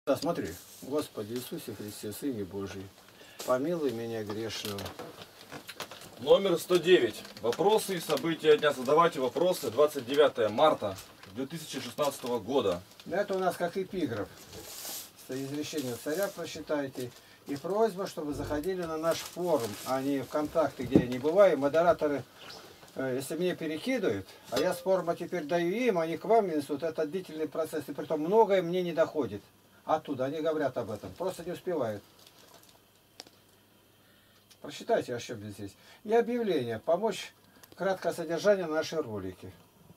Да, смотри. Господи Иисусе Христе, Сыне Божий, помилуй меня грешного. Номер 109. Вопросы и события дня. Задавайте вопросы. 29 марта 2016 года. Это у нас как эпиграф. Изречение царя прочитайте. И просьба, чтобы заходили на наш форум, а не ВКонтакте, где я не бываю. Модераторы, если мне перекидывают, а я с форума теперь даю им, они к вам несут, это длительный процесс. И притом многое мне не доходит. Оттуда они говорят об этом. Просто не успевают. Прочитайте ошибки здесь. И объявление. Помочь краткое содержание нашей ролики.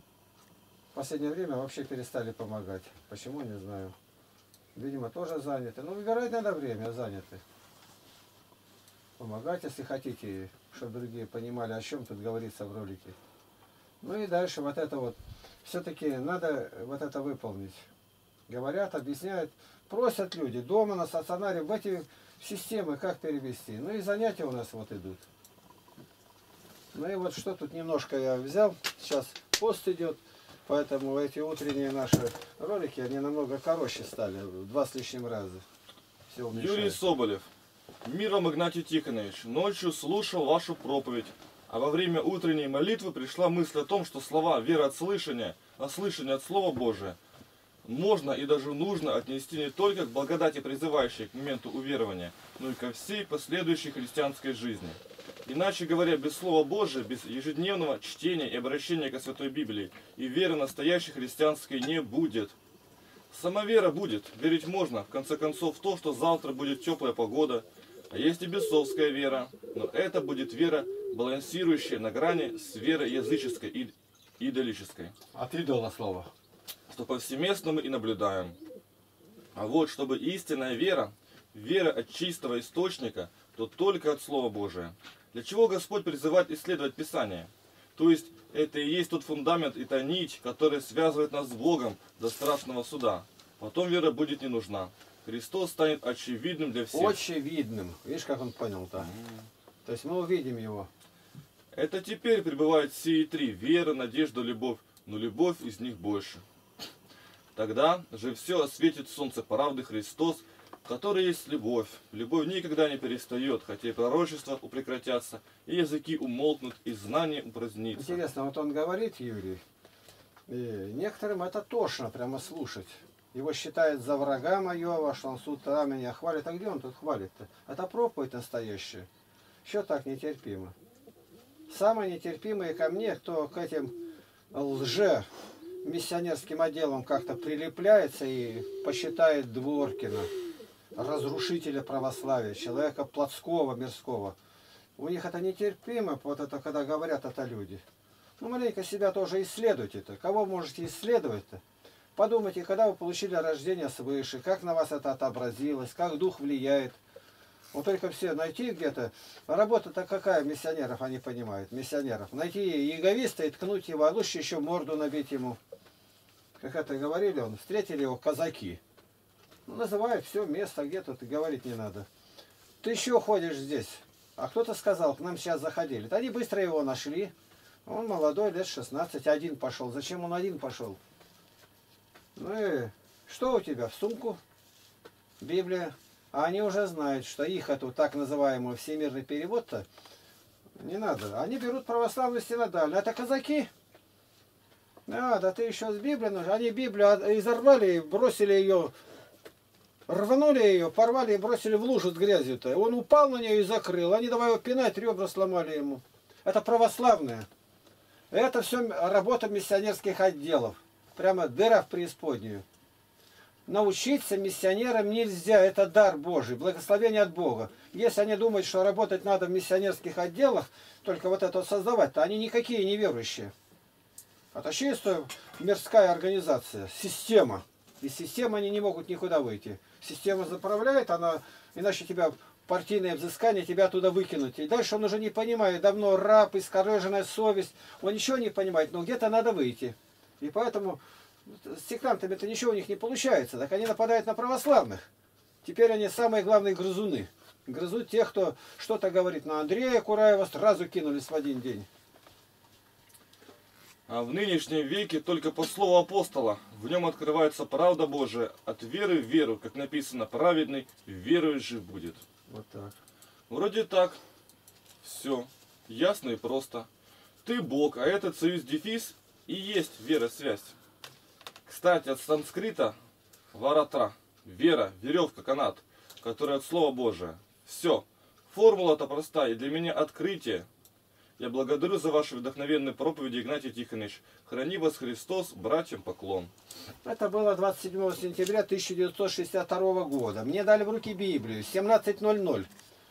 В последнее время вообще перестали помогать. Почему, не знаю. Видимо, тоже заняты. Ну, выбирать надо время, заняты. Помогать, если хотите, чтобы другие понимали, о чем тут говорится в ролике. Ну и дальше вот это вот. Все-таки надо вот это выполнить. Говорят, объясняют. Просят люди дома, на стационаре, в эти системы как перевести. Ну и занятия у нас вот идут. Ну и вот что тут немножко я взял. Сейчас пост идет. Поэтому эти утренние наши ролики, они намного короче стали. В 2 с лишним раза. Все Юрий Соболев. Мир вам, Игнатий Тихонович. Ночью слушал вашу проповедь. А во время утренней молитвы пришла мысль о том, что слова «вера от слышания», а слышание от Слова Божия можно и даже нужно отнести не только к благодати, призывающей к моменту уверования, но и ко всей последующей христианской жизни. Иначе говоря, без Слова Божия, без ежедневного чтения и обращения к Святой Библии и веры настоящей христианской не будет. Сама вера будет, верить можно, в конце концов, в то, что завтра будет теплая погода, а есть и бесовская вера, но это будет вера, балансирующая на грани с верой языческой и идолической. От идола слова. Что повсеместно мы и наблюдаем. А вот, чтобы истинная вера, вера от чистого источника, то только от Слова Божия. Для чего Господь призывает исследовать Писание? То есть, это и есть тот фундамент и та нить, которая связывает нас с Богом до страшного суда. Потом вера будет не нужна. Христос станет очевидным для всех. Очевидным. Видишь, как он понял-то? То есть мы увидим его. Это теперь пребывают сии три: вера, надежда, любовь. Но любовь из них больше. Тогда же все осветит солнце правды Христос, который есть любовь. Любовь никогда не перестает, хотя и пророчества прекратятся, и языки умолкнут, и знание упразднится. Интересно, вот он говорит, Юрий, и некоторым это тошно прямо слушать. Его считают за врага моего, что он с утра меня хвалит. А где он тут хвалит-то? Это проповедь настоящая. Еще так нетерпимо. Самые нетерпимые ко мне, кто к этим миссионерским отделом как-то прилепляется и посчитает Дворкина, разрушителя православия, человека плотского, мирского. У них это нетерпимо, вот это когда говорят это люди. Ну, маленько себя тоже исследуйте-то. Кого можете исследовать-то? Подумайте, когда вы получили рождение свыше, как на вас это отобразилось, как дух влияет. Вот только все найти где-то. Работа-то какая миссионеров, они понимают, миссионеров. Найти яговиста и ткнуть его, а лучше еще морду набить ему. Как это говорили, он встретили его казаки. Ну, называют все место, где тут и говорить не надо. Ты еще ходишь здесь. А кто-то сказал, к нам сейчас заходили. Они быстро его нашли. Он молодой, лет 16, один пошел. Зачем он один пошел? Ну и что у тебя? В сумку? Библия. А они уже знают, что их эту так называемую всемирный перевод-то не надо. Они берут православную синодальную. Это казаки. Да ты еще с Библией нужен. Они Библию изорвали и бросили ее, рванули ее, порвали и бросили в лужу с грязью-то. Он упал на нее и закрыл. Они давай его пинать, ребра сломали ему. Это православное. Это все работа миссионерских отделов. Прямо дыра в преисподнюю. Научиться миссионерам нельзя. Это дар Божий, благословение от Бога. Если они думают, что работать надо в миссионерских отделах, только вот это создавать, то они никакие не верующие. Это чисто мирская организация, система. Из системы они не могут никуда выйти. Система заправляет, она, иначе тебя партийное взыскание, тебя туда выкинуть. И дальше он уже не понимает, давно раб, искореженная совесть. Он ничего не понимает, но где-то надо выйти. И поэтому с сектантами-то ничего у них не получается. Так они нападают на православных. Теперь они самые главные грызуны. Грызут тех, кто что-то говорит. На Андрея Кураева сразу кинулись в один день. А в нынешнем веке только по слову апостола в нем открывается правда Божия от веры в веру, как написано, праведный верою жив будет. Вот так. Вроде так. Все. Ясно и просто. Ты Бог, а этот союз дефис и есть вера-связь. Кстати, от санскрита варатра. Вера, веревка, канат, которая от слова Божия. Все. Формула-то простая и для меня открытие. Я благодарю за ваши вдохновенные проповеди, Игнатий Тихонович. Храни вас Христос, братьям поклон. Это было 27 сентября 1962 года. Мне дали в руки Библию, 17:00.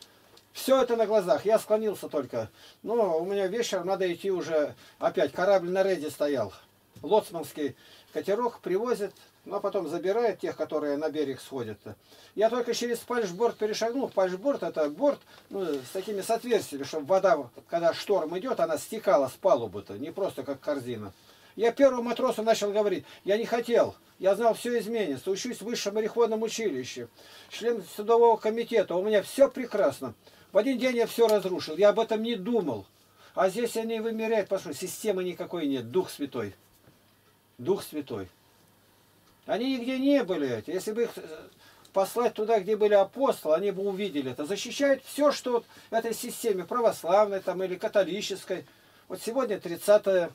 Все это на глазах. Я склонился только. Но у меня вечером надо идти уже опять. Корабль на рейде стоял. Лоцманский катерок привозит, но потом забирает тех, которые на берег сходят. Я только через фальшборд перешагнул. Фальшборд — это борт с такими с отверстиями, чтобы вода, когда шторм идет, она стекала с палубы-то, не просто как корзина. Я первому матросу начал говорить: я не хотел, я знал, все изменится, учусь в высшем мореходном училище, член судового комитета, у меня все прекрасно. В один день я все разрушил, я об этом не думал. А здесь они вымеряют, потому что системы никакой нет, Дух Святой. Дух Святой. Они нигде не были эти. Если бы их послать туда, где были апостолы, они бы увидели это. Защищают все, что в этой системе, православной там, или католической. Вот сегодня 30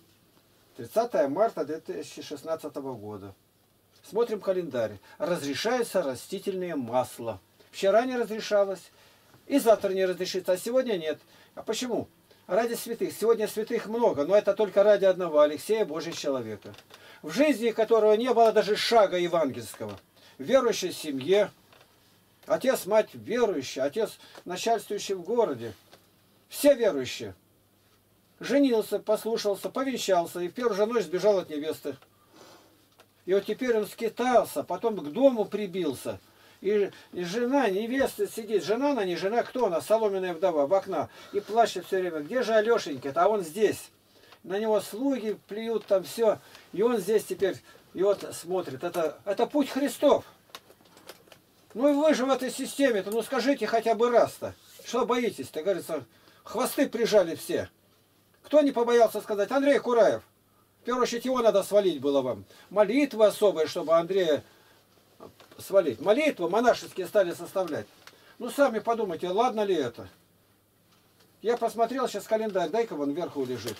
марта 2016 года. Смотрим календарь. Разрешается растительное масло. Вчера не разрешалось, и завтра не разрешится, а сегодня нет. А почему? Ради святых. Сегодня святых много, но это только ради одного, Алексея, Божьего человека. В жизни которого не было даже шага евангельского. В верующей семье. Отец, мать верующий, отец начальствующий в городе. Все верующие. Женился, послушался, повенчался и в первую же ночь сбежал от невесты. И вот теперь он скитался, потом к дому прибился. И жена, невеста сидит, жена она, не жена, кто она? Соломенная вдова, в окна. И плачет все время: где же Алешенька-то? А он здесь. На него слуги плюют там все. И он здесь теперь, и вот смотрит. Это путь Христов. Ну и вы же в этой системе-то, ну скажите хотя бы раз-то. Что боитесь-то? Говорится, хвосты прижали все. Кто не побоялся сказать? Андрей Кураев. В первую очередь его надо свалить было вам. Молитвы особые, чтобы Андрея свалить. Молитвы монашеские стали составлять. Ну сами подумайте, ладно ли это? Я посмотрел сейчас календарь, дай-ка вон вверху лежит.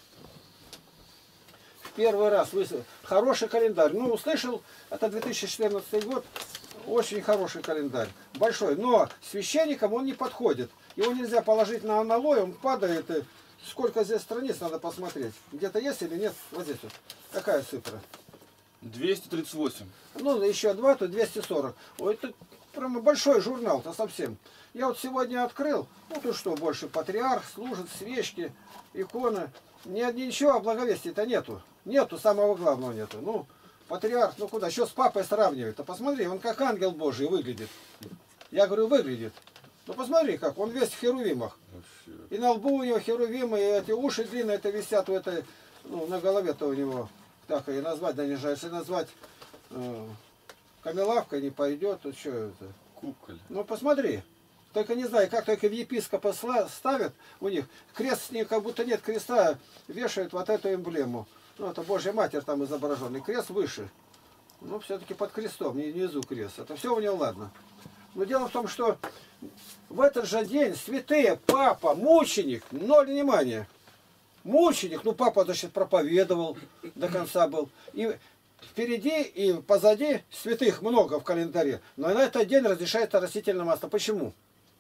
В первый раз хороший календарь. Ну, услышал, это 2014 год, очень хороший календарь. Большой, но священникам он не подходит. Его нельзя положить на аналой, он падает. И сколько здесь страниц надо посмотреть. Где-то есть или нет? Вот здесь вот. Какая цифра? 238. Ну, еще 2, то 240. Ой, это прямо большой журнал-то совсем. Я вот сегодня открыл. Ну, тут что, больше патриарх, служит, свечки, иконы. Ничего, благовестия-то нету. Нету, самого главного нету. Ну, патриарх, ну куда? Еще с папой сравнивает. А посмотри, он как ангел Божий выглядит. Я говорю, выглядит. Ну, посмотри, как. Он весь в херувимах. И на лбу у него херувимы, и эти уши длинные, это висят в этой, ну, на голове-то у него. Так и назвать, да не жаль. Если назвать камелавкой не пойдет, то что это? Куколь. Ну посмотри. Только не знаю, как только в епископа ставят у них, крест с ним как будто нет креста, вешают вот эту эмблему. Ну это Божья Матерь там изображенный. Крест выше. Ну все-таки под крестом, не внизу крест. Это все у него ладно. Но дело в том, что в этот же день святые, папа, мученик, ноль внимания. Мученик, ну папа, значит, проповедовал, до конца был. И впереди и позади святых много в календаре. Но на этот день разрешается растительное масло. Почему?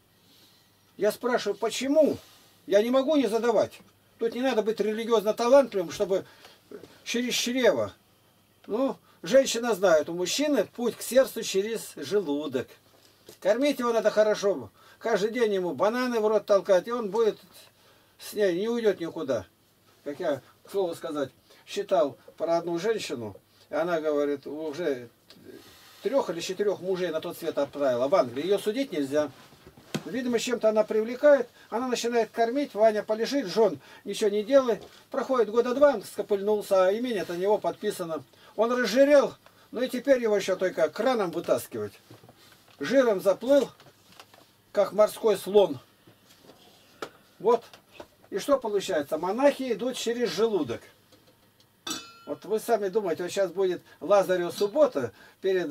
Я спрашиваю, почему? Я не могу не задавать. Тут не надо быть религиозно талантливым, чтобы через чрево. Ну, женщина знает, у мужчины путь к сердцу через желудок. Кормить его надо хорошо. Каждый день ему бананы в рот толкать, и он будет с ней, не уйдет никуда. Как я, к слову сказать, считал про одну женщину, и она говорит, уже 3 или 4 мужей на тот свет отправила в Англии. Ее судить нельзя. Видимо, чем-то она привлекает, она начинает кормить, Ваня полежит, жен ничего не делает. Проходит года 2, он скопыльнулся, а имение-то на него подписано. Он разжирел, ну и теперь его еще только краном вытаскивать. Жиром заплыл, как морской слон. Вот. И что получается? Монахи идут через желудок. Вот вы сами думаете, вот сейчас будет Лазарю суббота перед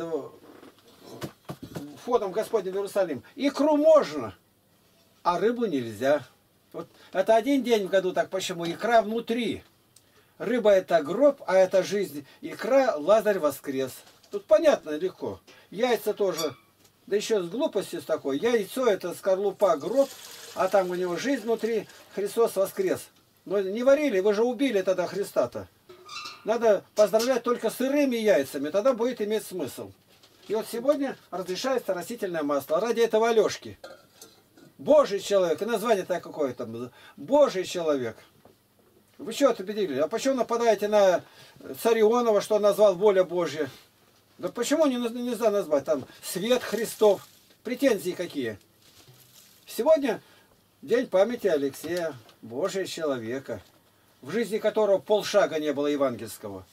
входом Господня в Иерусалим. Икру можно, а рыбу нельзя. Вот это один день в году, так почему? Икра внутри. Рыба это гроб, а это жизнь. Икра, Лазарь воскрес. Тут понятно, легко. Яйца тоже. Да еще с глупостью с такой. Яйцо это скорлупа, гроб, а там у него жизнь внутри. Христос воскрес. Но не варили, вы же убили тогда Христа-то. Надо поздравлять только сырыми яйцами, тогда будет иметь смысл. И вот сегодня разрешается растительное масло. Ради этого Алешки. Божий человек. И название-то какое там. Божий человек. Вы что победили? А почему нападаете на Царионова, что он назвал воля Божья? Да почему нельзя назвать там свет Христов? Претензии какие? Сегодня день памяти Алексея, Божия человека, в жизни которого полшага не было евангельского.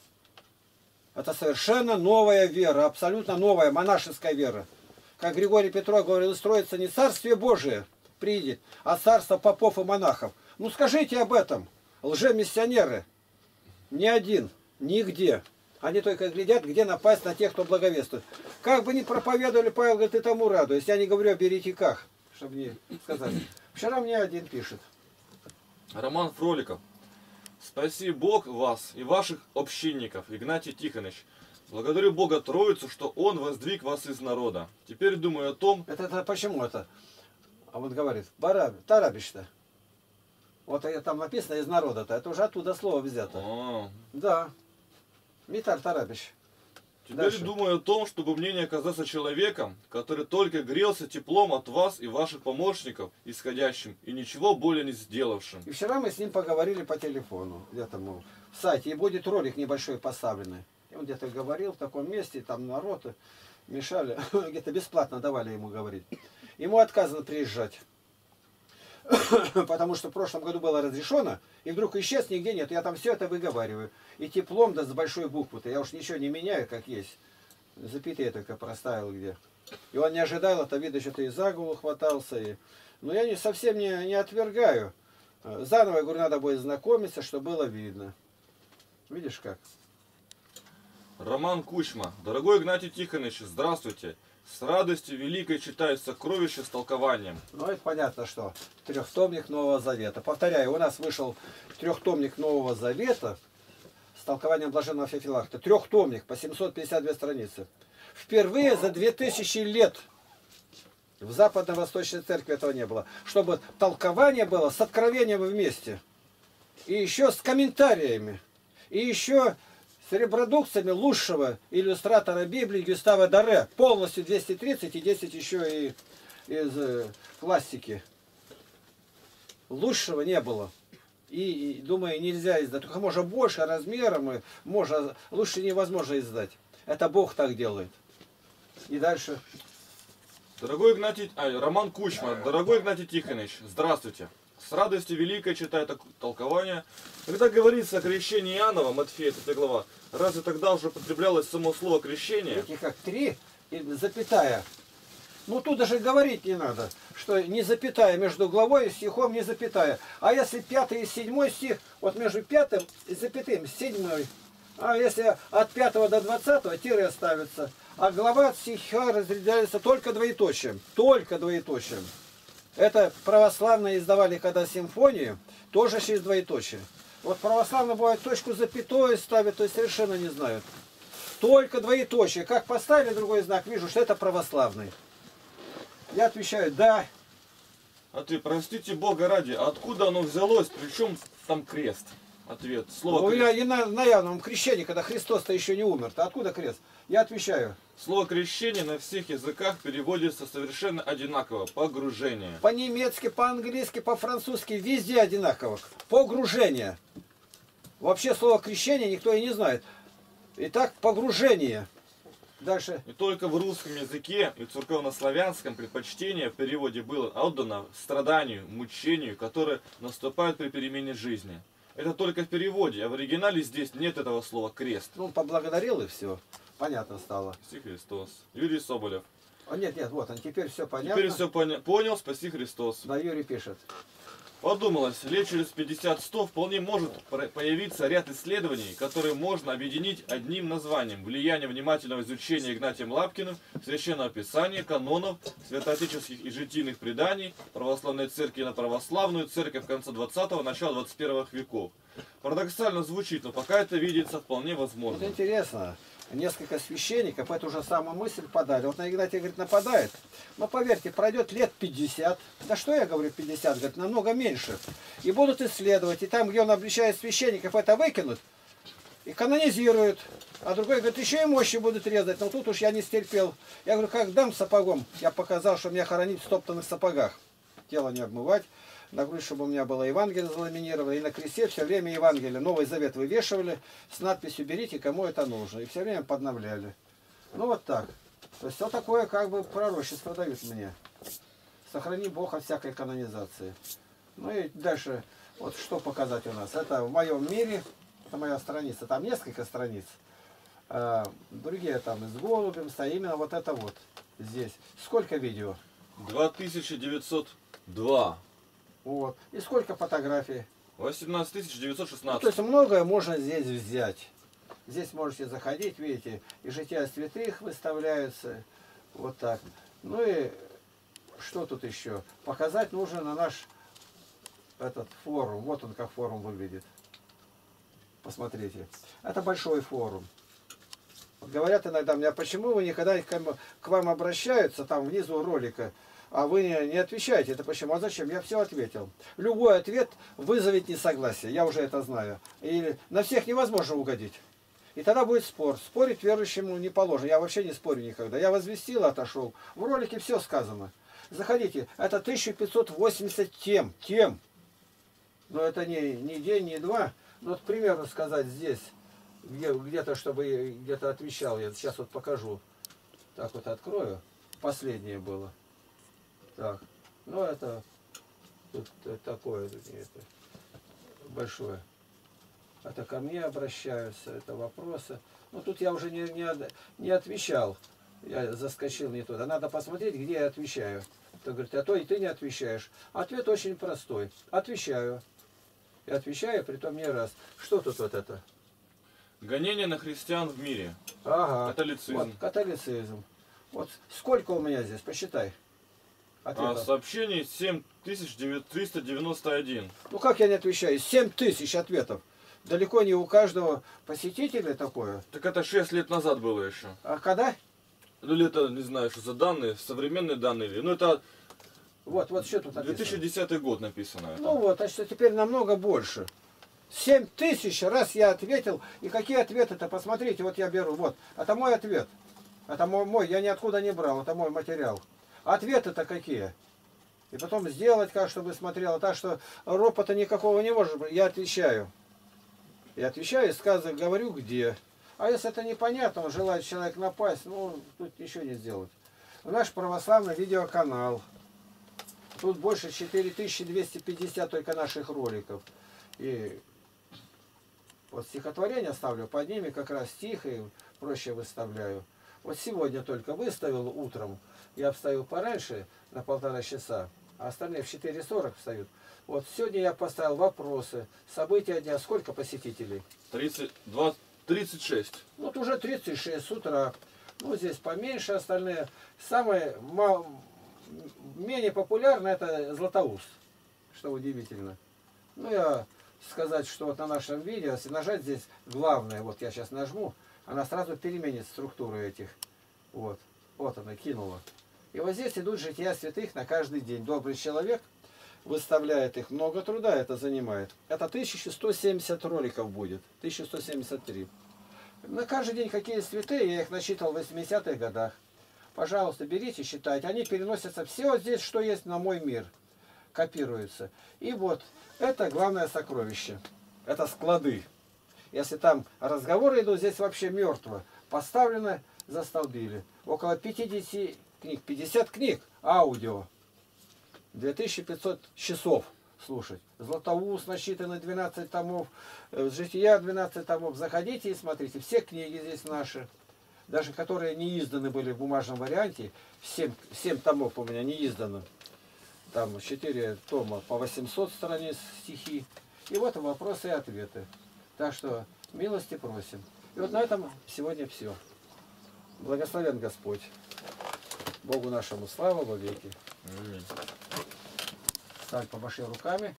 Это совершенно новая вера, абсолютно новая монашеская вера. Как Григорий Петров говорил, строится не царствие Божие придет, а царство попов и монахов. Ну скажите об этом, лжемиссионеры. Ни один, нигде. Они только глядят, где напасть на тех, кто благовествует. Как бы ни проповедовали, Павел говорит, и тому радуюсь. Я не говорю о еретиках, чтобы не сказать. Вчера мне один пишет. Роман Фроликов. Спаси Бог вас и ваших общинников, Игнатий Тихонович. Благодарю Бога Троицу, что Он воздвиг вас из народа. Теперь думаю о том... Это почему это? А вот говорит, Тарабич-то. Вот там написано из народа-то. Это уже оттуда слово взято. Да. Митар Тарабич. Теперь Дальше. думаю о том, чтобы мне не оказаться человеком, который только грелся теплом от вас и ваших помощников, исходящим, и ничего более не сделавшим. И вчера мы с ним поговорили по телефону, где-то в сайте, и будет ролик небольшой поставленный. И он где-то говорил в таком месте, там народ мешали, где-то бесплатно давали ему говорить. Ему отказано приезжать. Потому что в прошлом году было разрешено, и вдруг исчез, нигде нет. Я там все это выговариваю. И теплом, да с большой буквы-то. Я уж ничего не меняю, как есть. Запятые только проставил где. И он не ожидал, это видно, что-то и за голову хватался. Но я совсем не отвергаю. Заново, я говорю, надо будет знакомиться, чтобы было видно. Видишь как? Роман Кучма. Дорогой Игнатий Тихонович, здравствуйте. С радостью великой читаю сокровища с толкованием. Ну, это понятно, что трехтомник Нового Завета. Повторяю, у нас вышел трехтомник Нового Завета с толкованием блаженного Феофилакта. Трехтомник по 752 страницы. Впервые за 2000 лет в Западно-Восточной Церкви этого не было. Чтобы толкование было с откровением вместе. И еще с комментариями. И еще с репродукциями лучшего иллюстратора Библии Гюстава Доре. Полностью 230 и 10 еще и из классики. Лучшего не было. И думаю, нельзя издать. Только можно больше размером, можно, лучше невозможно издать. Это Бог так делает. И дальше. Дорогой Игнатий... Роман Кучма. Дорогой Игнатий Тихонович, здравствуйте. С радостью великой читаю толкование. Когда говорится о крещении Иоаннова, Матфея 3 глава, разве тогда уже употреблялось само слово крещение? Видите, как 3 и запятая. Ну тут даже говорить не надо, что не запятая между главой и стихом не запятая. А если 5 и 7 стих, вот между 5 и запятым 7. А если от 5 до 20 тире ставится. А глава от стиха разделяется только двоеточием. Только двоеточием. Это православные издавали, когда симфонию, тоже через двоеточие. Вот православные бывают точку запятой ставят, то есть совершенно не знают. Только двоеточие. Как поставили другой знак, вижу, что это православный. Я отвечаю, да. Ответ, простите Бога ради, откуда оно взялось, причем там крест? Ответ, слово Ну, крест. и на явном крещении, когда Христос-то еще не умер-то, откуда крест? Я отвечаю. Слово крещение на всех языках переводится совершенно одинаково. Погружение. По-немецки, по-английски, по-французски, везде одинаково. Погружение. Вообще слово крещение никто и не знает. Итак, погружение. Дальше. И только в русском языке и церковнославянском предпочтение в переводе было отдано страданию, мучению, которое наступает при перемене жизни. Это только в переводе, а в оригинале здесь нет этого слова крест. Ну, поблагодарил и все. Понятно стало. Спаси Христос. Юрий Соболев. Нет, вот он, теперь все понятно. Теперь все понял, спаси Христос. Да, Юрий пишет. Подумалось, лет через 50-100 вполне может появиться ряд исследований, которые можно объединить одним названием: влияние внимательного изучения Игнатием Лапкиным Священного Писания, канонов, святоотеческих и житийных преданий православной церкви на православную церковь конца 20-го, начала 21 веков. Парадоксально звучит, но пока это видится вполне возможно. Вот интересно. Несколько священников эту же самую мысль подали. Вот на Игнатия, говорит, нападает. Но поверьте, пройдет лет 50. Да что я говорю 50? Говорит, намного меньше. И будут исследовать. И там, где он обличает священников, это выкинут и канонизируют. А другой говорит, еще и мощи будут резать. Но тут уж я не стерпел. Я говорю, как дам сапогом? Я показал, что меня хоронить в стоптанных сапогах. Тело не обмывать. На грудь, чтобы у меня было Евангелие заламинировано, и на кресте все время Евангелие, Новый Завет вывешивали с надписью «Берите, кому это нужно». И все время подновляли. Ну вот так. То есть вот такое как бы пророчество дают мне. Сохрани Бог от всякой канонизации. Ну и дальше, вот что показать у нас. Это в моем мире, это моя страница, там несколько страниц. Другие там и с голубем, а именно вот это вот здесь. Сколько видео? 2902. Вот. И сколько фотографий? 18916. Ну, то есть многое можно здесь взять. Здесь можете заходить, видите, и жития святых выставляются. Вот так. Ну и что тут еще? Показать нужно на наш этот форум. Вот он как форум выглядит. Посмотрите. Это большой форум. Вот говорят иногда мне, а почему вы никогда к вам обращаются, там внизу ролика, а вы не отвечаете? Это почему? А зачем? Я все ответил. Любой ответ вызовет несогласие. Я уже это знаю. И на всех невозможно угодить. И тогда будет спор. Спорить верующему не положено. Я вообще не спорю никогда. Я возвестил, отошел. В ролике все сказано. Заходите. Это 1580 тем. Но это не день, не два. Ну, вот, к примеру сказать здесь, где-то, чтобы где-то отвечал. Я сейчас вот покажу. Так вот открою. Последнее было. Так. Ну, это тут такое это, большое. Это ко мне обращаются, это вопросы. Ну, тут я уже не отвечал. Я заскочил не туда. Надо посмотреть, где я отвечаю. Кто говорит, а то и ты не отвечаешь. Ответ очень простой. Отвечаю. И отвечаю, притом не раз. Что тут вот это? Гонение на христиан в мире. Ага. Католицизм. Вот, католицизм. Вот сколько у меня здесь? Посчитай. Сообщений 7391. Ну как я не отвечаю? 7000 ответов. Далеко не у каждого посетителя такое. Так это 6 лет назад было еще. А когда? Ну или это, не знаю, что за данные, современные данные. Ну это вот что тут написано? 2010 год написано. Ну вот, а что теперь намного больше. 7000 раз я ответил. И какие ответы-то? Посмотрите, вот я беру. Вот, это мой ответ. Это мой, я ниоткуда не брал, это мой материал. Ответы-то какие? И потом сделать как, чтобы смотрела. Так что ропота никакого не может быть. Я отвечаю. Я отвечаю и сказываю, говорю где. А если это непонятно, он желает человек напасть, ну, тут ничего не сделать. Наш православный видеоканал. Тут больше 4250 только наших роликов. И вот стихотворение ставлю, под ними как раз стих и проще выставляю. Вот сегодня только выставил утром. Я встаю пораньше, на 1,5 часа, а остальные в 4:40 встают. Вот сегодня я поставил вопросы. События дня. Сколько посетителей? 36. Вот уже 36 с утра. Ну, здесь поменьше остальные. Самое менее популярное это Златоуст. Что удивительно. Ну, я сказать, что вот на нашем видео, если нажать здесь главное, вот я сейчас нажму, она сразу переменит структуру этих. Вот она кинула. И вот здесь идут жития святых на каждый день. Добрый человек выставляет их. Много труда это занимает. Это 1170 роликов будет. 1173. На каждый день какие святые, я их насчитал в 80-х годах. Пожалуйста, берите, считайте. Они переносятся все вот здесь, что есть на мой мир. Копируются. И вот, это главное сокровище. Это склады. Если там разговоры идут, здесь вообще мертво. Поставлено, застолбили. Около 50 книг. 50 книг аудио. 2500 часов слушать. Златоуст насчитано 12 томов. Жития 12 томов. Заходите и смотрите. Все книги здесь наши. Даже которые не изданы были в бумажном варианте. 7 томов у меня не издано. Там 4 тома по 800 страниц стихи. И вот вопросы и ответы. Так что милости просим. И вот на этом сегодня все. Благословен Господь. Богу нашему слава во веки. Аминь. Стань, помаши руками.